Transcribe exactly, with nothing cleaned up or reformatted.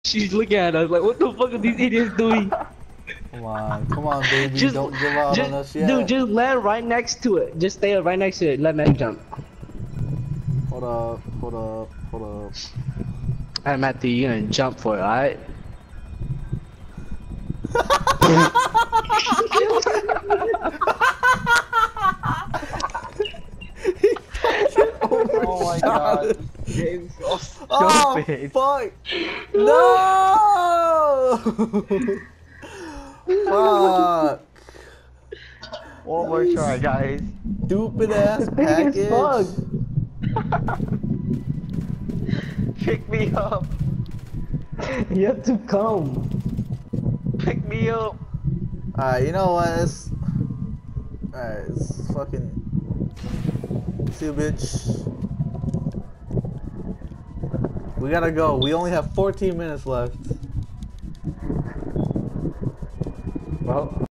She's looking at us like, what the fuck are these idiots doing? Come on, come on, baby. Just, Don't give out just, on us yet. Dude, just land right next to it. Just stay right next to it. Let Matt jump. Hold up, hold up, hold up. Alright, Matthew, you're gonna jump for it, alright? Oh my god. Game's so Oh, stupid. fuck! No! Fuck! One more try, guys. Stupid ass Big as package. fuck. Pick me up. You have to come. Pick me up. Alright, you know what? It's... Alright, it's fucking... See you, bitch. We gotta go. We only have fourteen minutes left. Well.